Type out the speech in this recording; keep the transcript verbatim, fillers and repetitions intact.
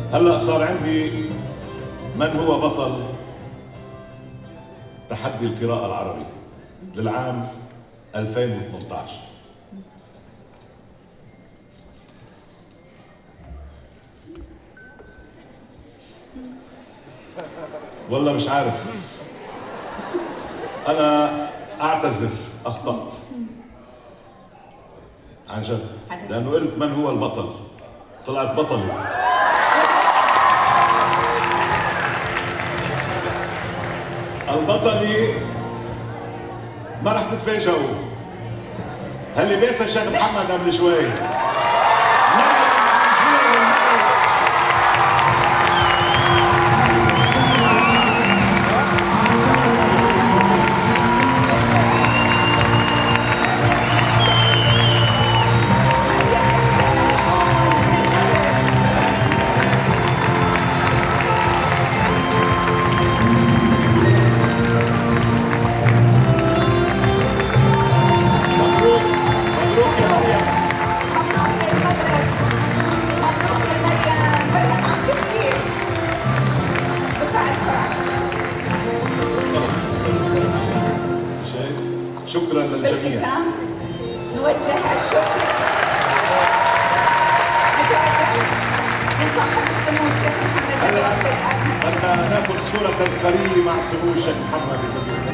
هلا صار عندي من هو بطل تحدي القراءة العربي للعام ألفين وثمانية عشر. والله مش عارف، أنا أعتذر، أخطأت عن جد، لأنه قلت من هو البطل، طلعت بطلي. البطلي ما رح تتفاجئوا، هاللي بيسأل الشيخ محمد قبل شوي. شكرا للجميع. بالختام نوجه الشكر لصاحب السمو الشيخ محمد بن راشد. بدنا ناخذ صورة تذكارية مع سمو الشيخ محمد إذا